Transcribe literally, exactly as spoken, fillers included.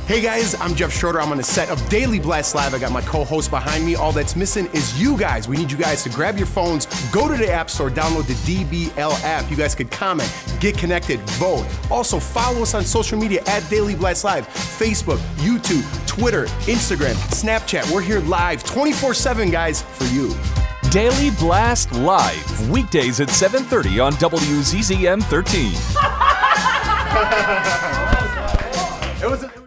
Hey guys, I'm Jeff Schroeder. I'm on the set of Daily Blast Live. I got my co-host behind me. All that's missing is you guys. We need you guys to grab your phones, go to the App Store, download the D B L app. You guys could comment, get connected, vote. Also, follow us on social media at Daily Blast Live. Facebook, YouTube, Twitter, Instagram, Snapchat. We're here live twenty-four seven, guys, for you. Daily Blast Live, weekdays at seven thirty on W Z Z M thirteen. It was. A